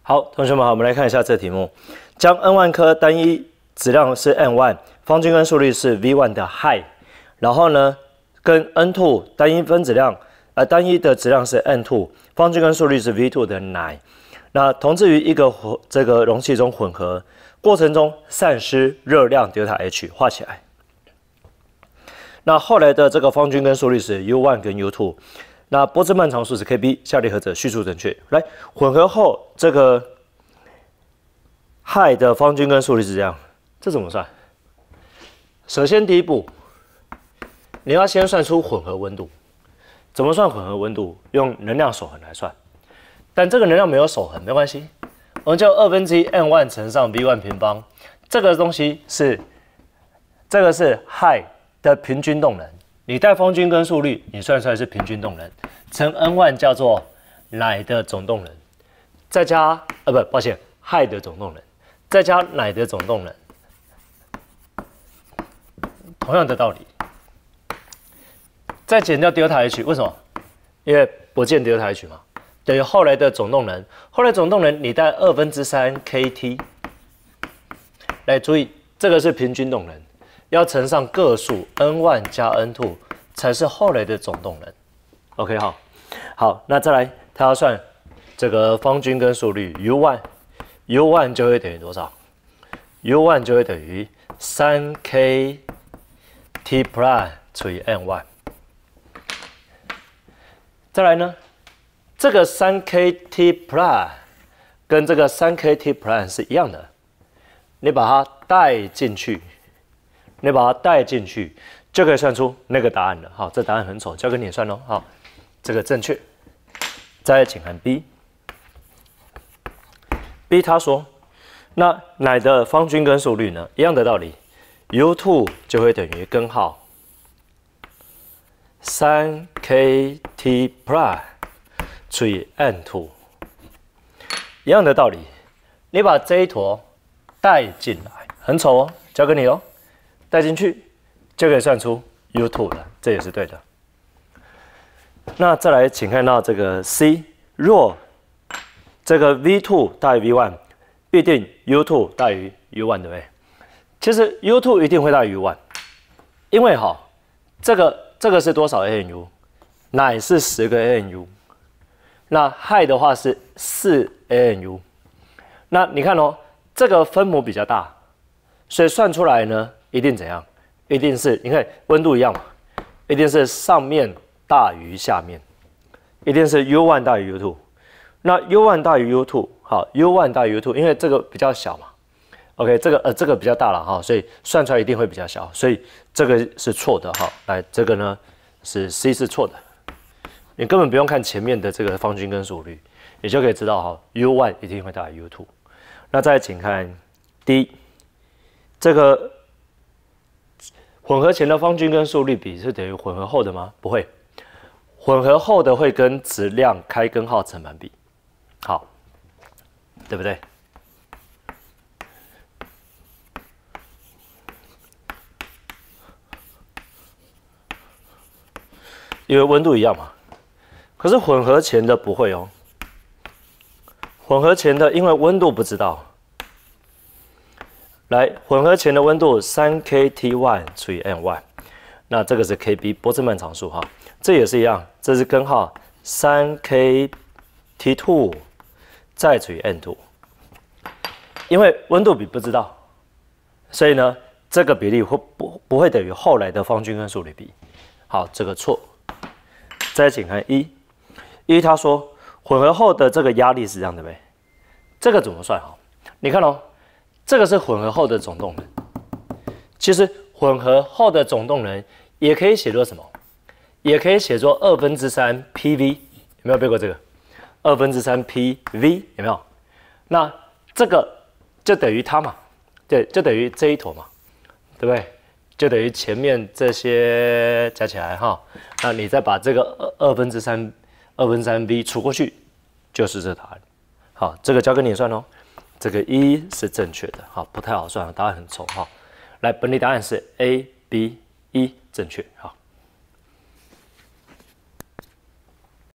好，同学们好，我们来看一下这题目：将 n1颗单一质量是 n1， 方均根速率是 v1 的 氦，然后呢，跟 n2 单一分子量，单一的质量是 n2， 方均根速率是 v2 的氖，那同置于一个这个容器中混合，过程中散失热量 ΔH， 画起来。那后来的这个方均根速率是 U1 跟 U2。 那波兹曼常数是 Kb， 下列何者叙述正确？来，混合后这个氦的方均根速率是这样，这怎么算？首先第一步，你要先算出混合温度。怎么算混合温度？用能量守恒来算。但这个能量没有守恒，没关系，我们就1/2 n1 乘上 v1 平方，这个东西是氦的平均动能。你带方均根速率，你算出来是平均动能，乘 n1 叫做氖的总动能，再加氦的总动能，再加氖的总动能，同样的道理，再减掉 ΔH， 为什么？因为不见 ΔH 嘛，等于后来的总动能，后来总动能你带3/2 kT， 来注意这个是平均动能。要乘上个数 n1 加 n2 才是后来的总动能。OK， 好，那再来，它要算这个方均根速率 U1 就会等于多少 ？U1 就会等于3kT+ 除以 n1。再来呢，这个 3kT+ 跟这个 3kT+ 是一样的，你把它带进去。你把它带进去，就可以算出那个答案了。好，这答案很丑，交给你算喽。好，这个正确。再来，请看 B。B 他说，那氖的方均根速率呢？一样的道理 ，U2 就会等于根号 3kT+ 除以 n2。一样的道理，你把这一坨带进来，很丑哦，交给你哦。带进去就可以算出 U2 了，这也是对的。那再来，请看到这个 C， 若这个 V2 大于 V1， 必定 U2 大于 U1， 对不对？其实 U2 一定会大于 U1， 因为这个是多少 ANU？ 氖是10个 ANU， 那氦的话是4 ANU。那你看哦，这个分母比较大，所以算出来呢。一定怎样？一定是你看温度一样嘛，一定是上面大于下面，一定是 U1 大于 U2。那 U1 大于 U2， 好 ，U1 大于 U2， 因为这个比较小嘛。OK， 这个比较大了哈，所以算出来一定会比较小，所以这个是错的哈。来，这个呢是 C 是错的，你根本不用看前面的这个方均根速率，你就可以知道哈 ，U1 一定会大于 U2。那再请看 D， 这个。混合前的方均根速率比是等于混合后的吗？不会，混合后的会跟质量开根号成反比，好，对不对？因为温度一样嘛，可是混合前的不会哦，混合前的因为温度不知道。来，混合前的温度 3kT1 除以 n1， 那这个是 Kb 波兹曼常数哈，这也是一样，这是根号 3kT2 再除以 n2， 因为温度比不知道，所以呢，这个比例不会等于后来的方均根速率比。好，这个错。再请看一，他说混合后的这个压力是这样的呗，这个怎么算好？你看哦。这个是混合后的总动能，其实混合后的总动能也可以写作什么？也可以写作2/3 PV， 有没有背过这个？2/3 PV 有没有？那这个就等于它嘛，对，就等于这一坨嘛，对不对？就等于前面这些加起来哈，那你再把这个2/3 V 除过去，就是这答案。好，这个交给你算哦。这个一是正确的，好，不太好算，答案很丑哈。来，本题答案是 A、B、E 正确，好。